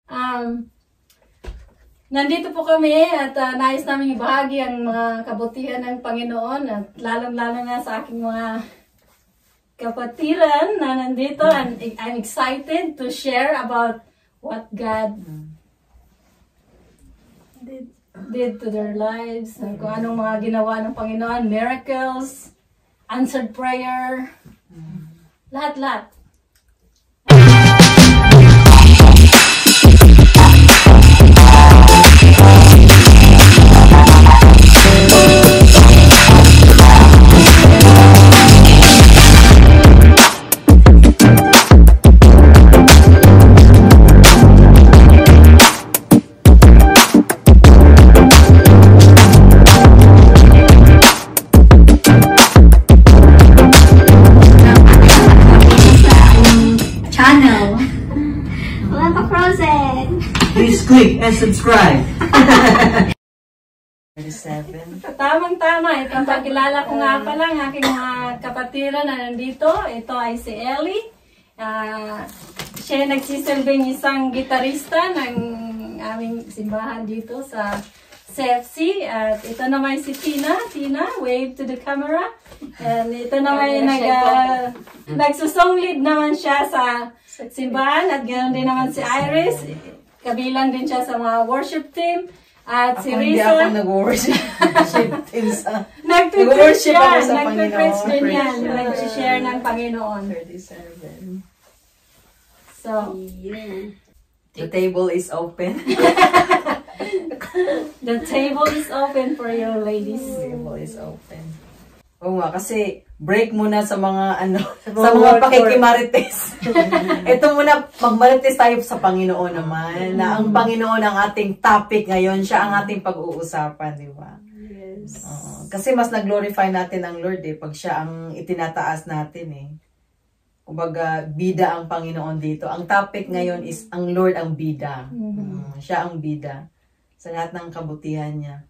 Nandito po kami at nais namin ibahagi ang mga kabutihan ng Panginoon at lalong-lalo na sa aking mga kapatiran na nandito. And I'm excited to share about what God did to their lives, kung anong mga ginawa ng Panginoon, miracles, answered prayer, lahat-lahat. Click and subscribe. 37. Tamang-tama. Itong pagkilala ko nga pala ang aking mga kapatiran na nandito. Ito ay si Ellie. Siya nagsisilbing isang gitarista ng aming simbahan dito sa CFC. At ito naman si Tina. Tina, wave to the camera. And ito naman nagsusong lead naman siya sa simbahan. At ganoon din naman si Iris. Kabilang din siya sa mga worship team. At si Risa. Hindi ako nag-worship team sa... Nag-preach siya. Nag-preach din yan. Nag-share ng Panginoon. 37. So, yeah. The table is open. The table is open for you, ladies. The table is open. Oo nga, kasi break muna sa mga sa mga pakikimarites. Ito muna, magmarites tayo sa Panginoon naman. Na ang Panginoon ang ating topic ngayon, siya ang ating pag-uusapan, di ba? Yes. Kasi mas nag-glorify natin ang Lord pag siya ang itinataas natin Kumbaga, bida ang Panginoon dito. Ang topic ngayon is ang Lord ang bida. Siya ang bida sa lahat ng kabutihan niya.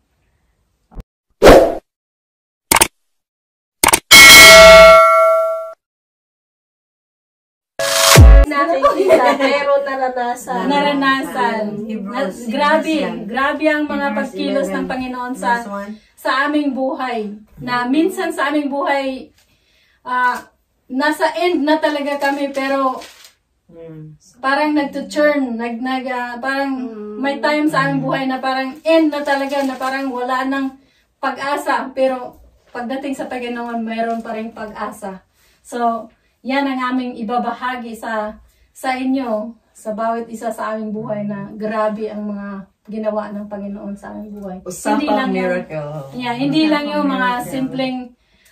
Pero naranasan. Grabe ang mga pagkilos ng Panginoon sa aming buhay. Na minsan sa aming buhay, nasa end na talaga kami, pero parang nagtuturn, parang may time sa aming buhay na parang end na talaga, na parang wala ng pag-asa. Pero pagdating sa Panginoon, mayroon pa rin pag-asa. So, yan ang aming ibabahagi sa inyo, sa bawat isa sa aming buhay, na grabe ang mga ginawa ng Panginoon sa aming buhay. Hindi lang miracle. Hindi lang yung mga simpleng,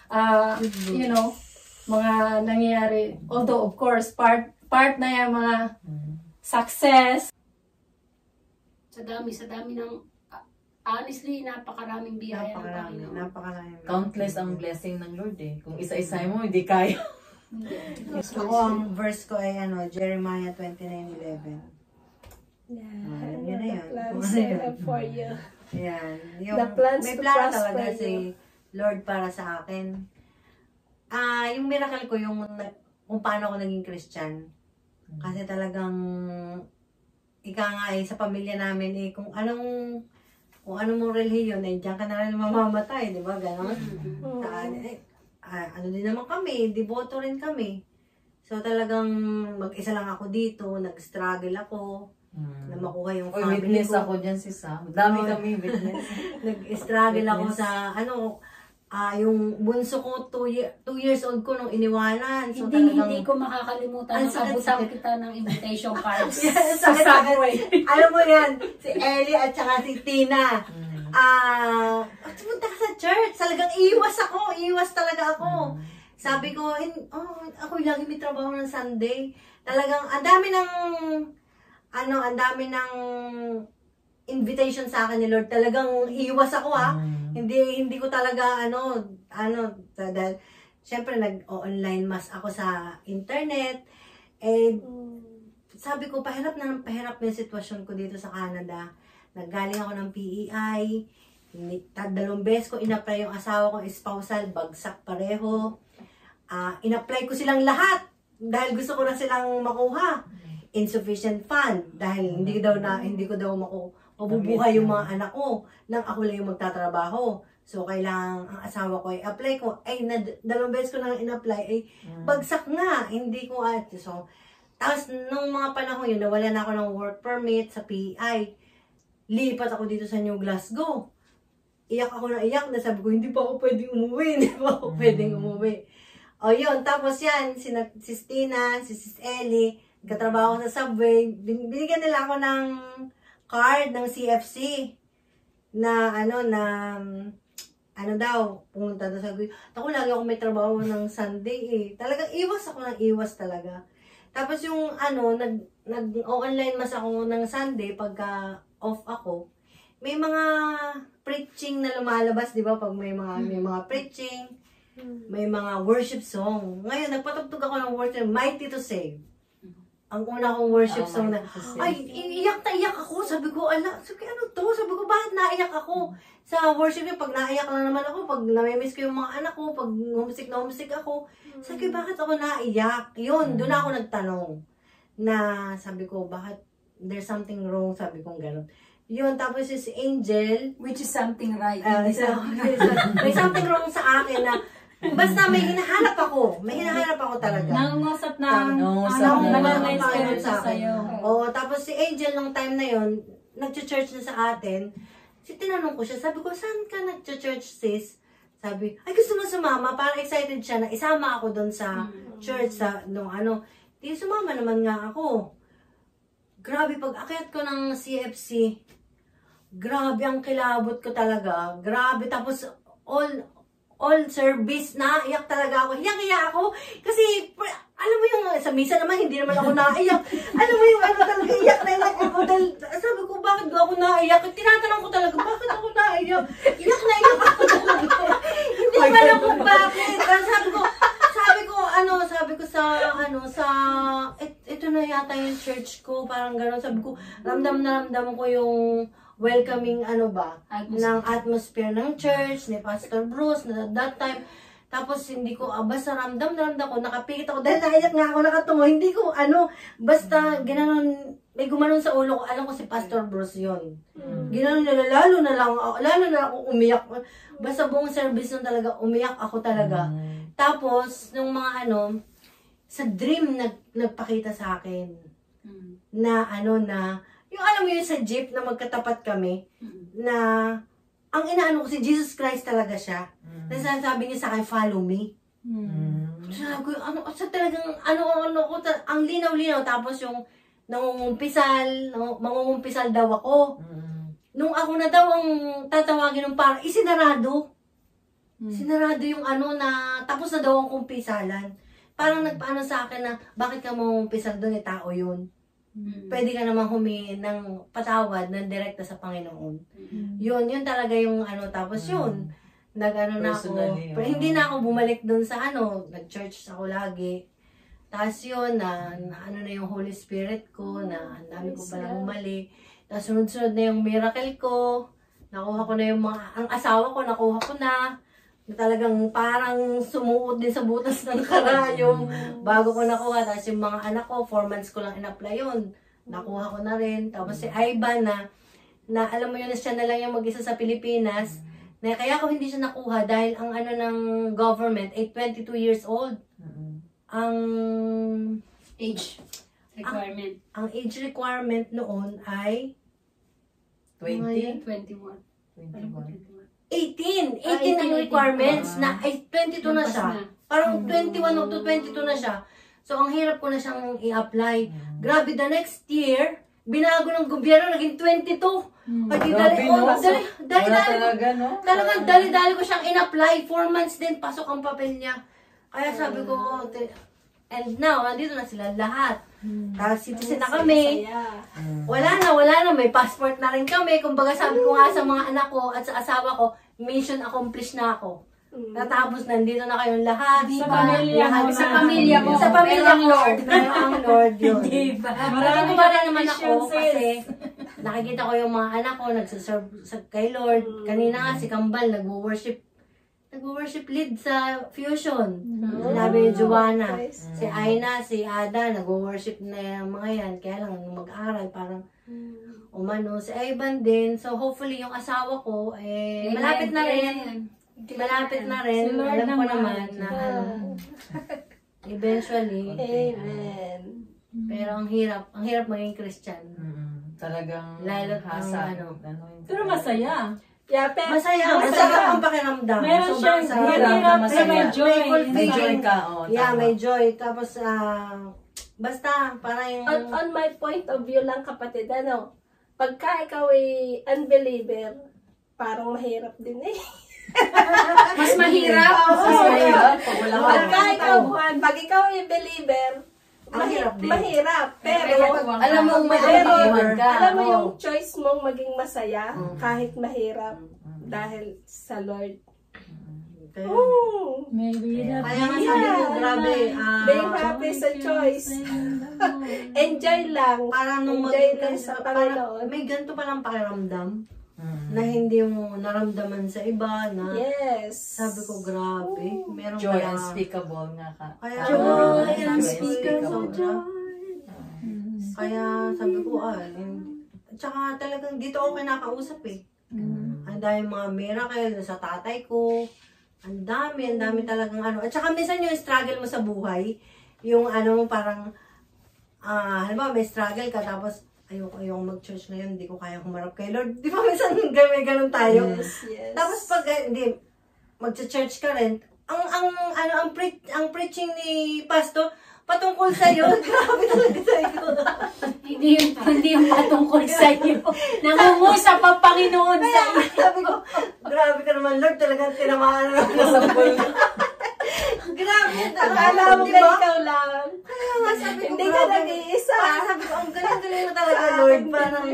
mga nangyayari. Although, of course, part na yung mga success. Sa dami ng, honestly, napakaraming biyaya ng Panginoon. Napakarami. Countless ang blessing ng Lord Kung isa-isa mo, hindi kaya. Ako, ang verse ko ay Jeremiah 29:11. Yan. Yun na yun. Plans I have for you. Yan. The plans may to plano prosper talaga you. si Lord para sa akin. Yung miracle ko, kung paano ako naging Christian. Kasi talagang, ika nga sa pamilya namin, kung anong mong relihiyon, diyan ka na rin mamamatay, di ba? Ganon. Ano din naman kami, devoto rin kami. So talagang mag-isa lang ako dito, nag-struggle ako, na makuha yung family witness ko. Ako dyan si Sam. Dami kami witness. Nag-struggle ako sa, yung bunso ko, 2 years old ko nung iniwanan. So Hindi ko makakalimutan na abutan kita ng invitation cards sa subway. Alam mo yan, si Ellie at saka si Tina. Pumunta ka sa church. Talagang iwas talaga ako. Sabi ko, ako lagi may trabaho ng Sunday. Talagang, ang dami ng invitation sa akin ni Lord. Talagang iwas ako Hindi ko talaga, dahil, syempre, nag-online mass ako sa internet. Sabi ko, pahirap na yung sitwasyon ko dito sa Canada. Naggaling ako ng PEI, 2 beses ko in-apply yung asawa ko, spousal, bagsak pareho. In-apply ko silang lahat dahil gusto ko na silang makuha. insufficient fund dahil hindi ko daw mabubuhay yung mga anak ko nang ako lang yung magtatrabaho. So, kailangan ang asawa ko ay apply ko. Ay, 2 beses ko na in-apply, ay bagsak nga. Hindi ko So, tapos, nung mga panahon yun, nawala na ako ng work permit sa PEI. Lipat ako dito sa New Glasgow. Iyak ako na iyak na sabi ko, hindi pa ako pwedeng umuwi. Hindi pa ako pwedeng umuwi. O yun, tapos yan, si Tina, si Sis Ellie, nagkatrabaho ko sa Subway. Binigyan nila ako ng card ng CFC na pumunta doon sa Guy. Ako lagi ako may trabaho ng Sunday eh. Talagang iwas ako ng iwas talaga. Tapos yung nag-online mas ako ng Sunday pagka off ako. May mga preaching na lumalabas, di ba? Pag may mga preaching, may mga worship song. Ngayon, nagpatugtog ako ng worship, Mighty to Save. Ang una kong worship song na, ay, iyak na iyak ako. Sabi ko, ano to? Sabi ko, bakit naiyak ako? Sa worship niya, pag naiyak lang naman ako, pag namimiss ko yung mga anak ko, pag homesick ako, sabi ko, bakit ako naiyak? Yun, doon ako nagtanong. Na, sabi ko, bakit there's something wrong? Sabi ko, gano'n. Yun, tapos si Angel, Which is something right. may something wrong sa akin na, basta may hinahanap ako. May hinahanap ako talaga. Nangungusap na Panginoon sa sa'yo. Oo, tapos si Angel nung time na yon nag-church na sa atin. Tinanong ko siya, sabi ko, saan ka nag-church, sis? Sabi, ay gusto mo sumama? Parang excited siya na isama ako doon sa church, Di sumama naman nga ako. Grabe, pag akyat ko ng CFC, grabe ang kilabot ko talaga. Grabe, tapos all service na, iyak talaga ako. Hiyak ako. Kasi, alam mo yung, sa misa naman, hindi naman ako naiyak. Alam mo yung, talaga, iyak na iyak ako. Dahil, sabi ko, bakit ako naiyak? Tinatanong ko talaga, bakit ako naiyak? Iyak na iyak ako talaga. Hindi ko alam kung bakit. Sabi ko ito na yata yung church ko, parang gano'n. Sabi ko, ramdam ko yung welcoming, ng atmosphere ng church, ni Pastor Bruce, na that time. Tapos, hindi ko, basta ramdam ko, nakapikit ako, dahil naiyak nga ako, nakatungo, hindi ko, basta, ginanon, may gumanon sa ulo ko, alam ko si Pastor Bruce yun. Ginanon nila, lalo na lang ako umiyak. Basta buong service nun talaga, umiyak ako talaga. Tapos, nung mga sa dream, nagpakita sa akin, na yung alam mo yun sa jeep na magkatapat kami, na, ang inaano ko si Jesus Christ talaga siya. Nasasabi niya sa akin, follow me. Sabi ko, talagang, ang linaw-linaw, tapos yung, mangungumpisal daw ako. Nung ako na daw ang tatawagin ng parang, isinarado. Sinarado yung na, tapos na daw ang kumpisalan. Parang nagpaano sa akin na, bakit ka mangungumpisal doon, tao yun. Pwede ka namang humingi ng patawad ng direkta sa Panginoon. Yun talaga yung tapos yun. Na ako. Pero hindi na ako bumalik doon sa nag-church ako lagi. Tapos yun, na yung Holy Spirit ko, na ang dami ko palang mali. Tapos sunod-sunod na yung miracle ko. Nakuha ko na yung ang asawa ko, nakuha ko na. Na talagang parang sumuot din sa butas ng karayom bago ko nakuha. Tapos yung mga anak ko, 4 months ko lang in-apply yun. Nakuha ko na rin. Tapos si Ivan na alam mo yun, siya na lang yung mag-isa sa Pilipinas. Na kaya ko hindi siya nakuha dahil ang ng government ay 22 years old. Ang Age requirement. Ang age requirement noon ay 20? 21. 18 ang requirements na ay 22 na siya. Parang 21 o to 22 na siya. So, ang hirap ko na siyang i-apply. Grabe, the next year, binago ng gobyerno, naging 22. Dali-dali ko siyang in-apply. 4 months din, pasok ang papel niya. Kaya sabi ko, and now, nandito na sila lahat. Tapos citizen na kami. Wala na, may passport na rin kami. Kumbaga sabi ko nga sa mga anak ko at sa asawa ko, mission accomplished na ako. Natapos, nandito na kayong lahat. Sa pamilya mo. Sa pamilya mo. Sa pamilya ko. Pero ang Lord yun. Diba? Marami pa rin naman ako kasi nakikita ko yung mga anak ko nagsaserve kay Lord. Kanina nga si Kambal nagwo-worship nag-worship lead sa Fusion. Sinabi ni Joanna. Si Aina, si Ada, nag-worship na yung mga yan. Kaya lang, mag-aral, parang umano. Si Ivan din. So, hopefully, yung asawa ko, malapit na rin. Malapit na rin. Alam ko naman na eventually. Amen. Pero ang hirap maging Christian. Talagang Lalo hasa. Pero masaya. Yeah, pero Masaya ang pakiramdam. Meron Sobrang siyang sarap. hirap, pero masaya. may joy. May joy ka. Yeah, may joy. Tapos, basta, parang yung... on my point of view lang kapatid, pagka ikaw ay unbeliever, parang mahirap din eh. Mas mahirap. Mas mahirap. Pag wala ka. Pag ikaw ay believer, Mahirap din. mahirap. Pero, Alam mo, may pero, ka. alam mo yung choice mong maging masaya kahit mahirap dahil sa Lord. Maybe that Kaya nga sabi ko, grabe. Being happy sa choice. Enjoy lang. Parang nung Enjoy lang sa Panginoon. may ganito palang pakiramdam na hindi mo naramdaman sa iba na Yes. sabi ko, grabe. Meron Joy pala. unspeakable nga ka. Kaya, Joy unspeakable. Kaya sabi ko, tsaka talagang dito ako kinakausap eh. Ang dami mga miracle sa tatay ko. Ang dami talagang ano. At saka minsan yung struggle mo sa buhay, yung parang, halimbawa may struggle ka, tapos ayoko mag-church ngayon, hindi ko kaya humarap kay Lord. Di ba minsan may ganun tayo? Yes. Tapos pag, mag-church ka rin, ang preaching ni pastor, patungkol sa'yo. Grabe talaga sa'yo. Hindi yung patungkol sa iyo. Nangungusap ang Panginoon sa iyo. Sabi ko, grabe ka naman, Lord, talagang tinamaan na sa Grabe. Akala mo Diba? ba ikaw lang? Kaya nga, sabi ko, Hindi ka grabe. nag-iisa. Sabi ko, ang galing-galing mo talaga, Lord. Parang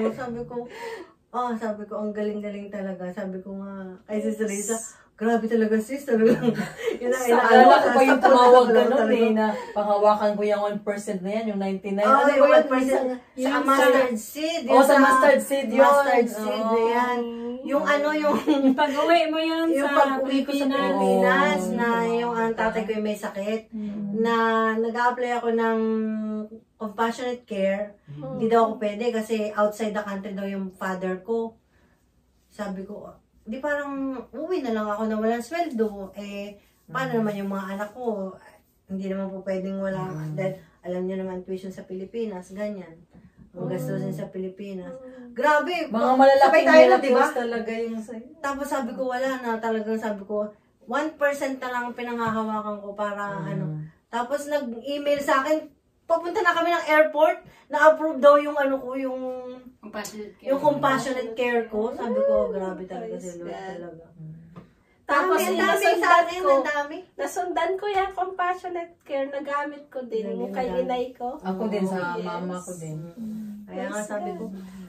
sabi ko, ang galing-galing talaga. Sabi ko nga, kay Sis Risa, grabe talaga sis, talagang Alam ko pa yung tumawag ka nun na panghawakan ko yung 1% na yan, yung 99. Oh, Ano yung ba yun? 1% sa mustard seed. Sa mustard seed yun. Mustard seed na yan. Yung pag-uwi mo yun yung sa pag-uwi ko sa Pilipinas na yung ang tatay ko yung may sakit na nag-a-apply ako ng compassionate care. Hindi daw ako pwede kasi outside the country daw yung father ko. Sabi ko, di parang uwi na lang ako na walang sweldo. Paano naman yung mga anak ko? Hindi naman po pwedeng wala. Dahil alam niyo naman tuition sa Pilipinas, ganyan. Ang gastusin sa Pilipinas. Grabe! Mga malalaking tayo na, diba? miracles talaga yung sa'yo. Tapos sabi ko, wala na. Talagang sabi ko, 1% na lang ang pinanghahawakan ko para Tapos nag-email sa akin, papunta na kami ng airport, na-approve daw yung yung compassionate care ko. Sabi ko, grabe talaga si Lord talaga. Tapos Ang dami. nasundan ko yung compassionate care, nagamit ko din yung kay inay ko. Ako din sa mama ko din. Kaya nga sabi ko,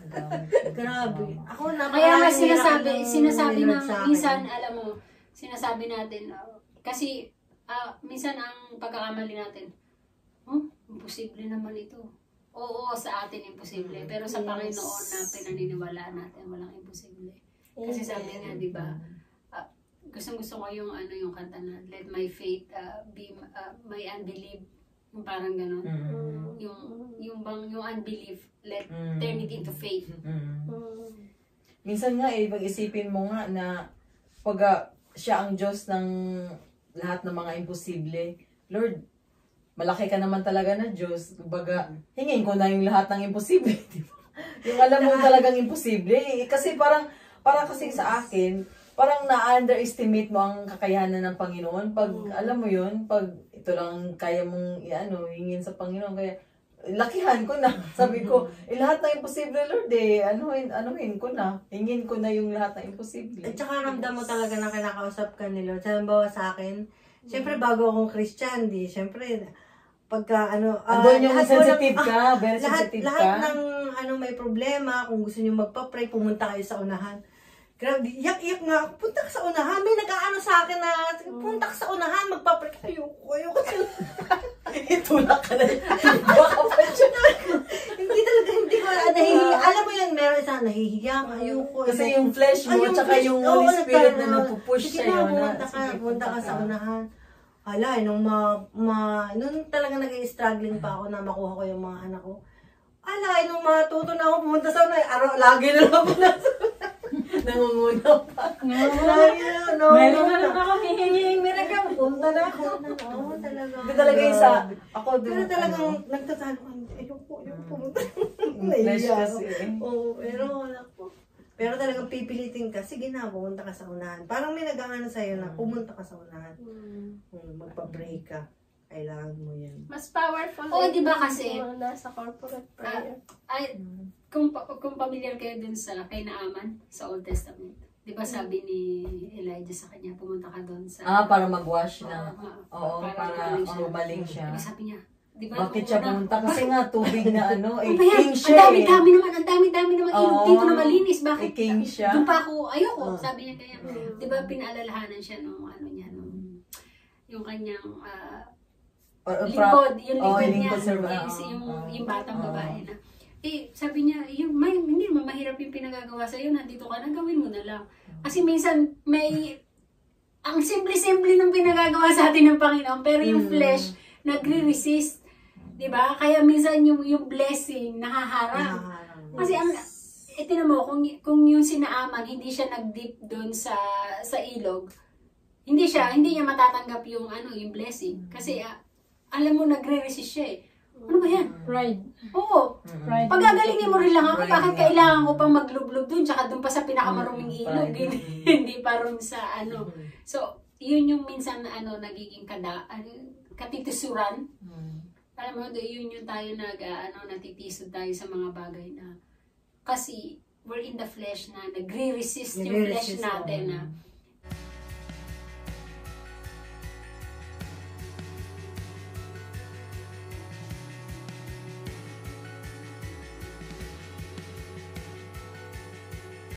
grabe. Ako na Kaya nga sinasabi na minsan, alam mo, sinasabi natin, kasi minsan ang pagkakamali natin, imposible naman ito. Oo, sa atin imposible. Pero sa Panginoon na pinaniniwalaan natin, walang imposible. Kasi sabi nga, di ba, gustong-gusto ko yung yung kanta na, let my faith be my unbelief. Yung parang gano'n. Yung unbelief, let turn it into faith. Minsan nga, pag-isipin mo nga na pag siya ang Diyos ng lahat ng mga imposible, Lord, malaki ka naman talaga na Diyos. Kumbaga, hingin ko na yung lahat ng imposible. Diba? Yung alam mo talagang imposible. Kasi parang kasi sa akin, parang na-underestimate mo ang kakayanan ng Panginoon. Pag, alam mo yun, pag ito lang kaya mong hingin sa Panginoon. Kaya, lakihan ko na. Sabi ko, lahat ng imposible, Lord, anuhin ko na. Hingin ko na yung lahat ng imposible. At saka ramdam mo talaga na kinakausap ka ni Lord. Halimbawa sa akin, syempre bago akong Christian, syempre, pagka andun yung sensitive ka, very sensitive ka. Lahat ng may problema, kung gusto niyo magpa-pray, pumunta kayo sa unahan. Grabe, iyak-iyak nga ako. Punta ka sa unahan. May nag-aano sa akin na, punta ka sa unahan, magpa-pray. Ayoko. Itulak ka na. Hindi ko ko, nahihiya. Alam mo yun, meron isang nahihiya ka. Ayoko. Kasi yung flesh mo, tsaka yung Holy Spirit na nagpupush sige sa'yo. Pumunta ka sa unahan. Hala, nung nung talaga nag-i-struggling pa ako na makuha ko yung mga anak ko. Hala, nung matuto na ako pumunta sa unahan, lagi na lang ako nasa nangunguna pa. Meron na lang ako hihinging miracle. Punta na ako. Oo, talaga. Hindi talaga isa. Ako din. Pero talagang nagtatalo ka. Ayoko pumunta. Flesh Naiiyak kasi ako. Oo, pero wala po. Pero talagang pipilitin ka, sige na, pumunta ka sa unahan. Parang may nag-aano sa'yo na pumunta ka sa unahan. Magpa-break ka. Kailangan mo yan. Mas powerful. Oo, di ba kasi? Yung nasa corporate prayer. Kung familiar kayo dun sa kay Naaman sa Old Testament, di ba sabi ni Elijah sa kanya, pumunta ka doon sa... Para mag-wash na. Oo, para gumaling siya. Di ba sabi niya? Di ba, Bakit siya pumunta? Kasi nga, tubig na king siya eh. Ang dami-dami naman ilog dito na malinis. Bakit? King siya. Doon pa ako, ayoko. Sabi niya kaya. Di ba pinaalalahanan siya nung yung kanyang lingkod. Yung lingkod niya. Yung batang babae na. Sabi niya, hindi naman mahirap yung pinagagawa sa'yo. Nandito ka na, gawin mo na lang. Kasi minsan, ang simple-simple ng pinagagawa sa atin ng Panginoon. Pero yung flesh, nagre-resist. Diba? Kaya minsan yung blessing, nahaharang. Kasi tinan mo, kung yung sinaaman, hindi siya nag-dip doon sa ilog, hindi niya matatanggap yung blessing. Kasi, alam mo, nagre-resist siya eh. Ano ba yan? Pride. Oo. Pride. Pagagalingin mo rin lang ako, bakit kailangan ko pang maglublob dun, tsaka dun pa sa pinakamaruming ilog, hindi pa rin sa So, yun yung minsan nagiging katitusuran. Alam mo, yun yung tayo natitisod tayo sa mga bagay na kasi we're in the flesh na nagre-resist yung flesh natin na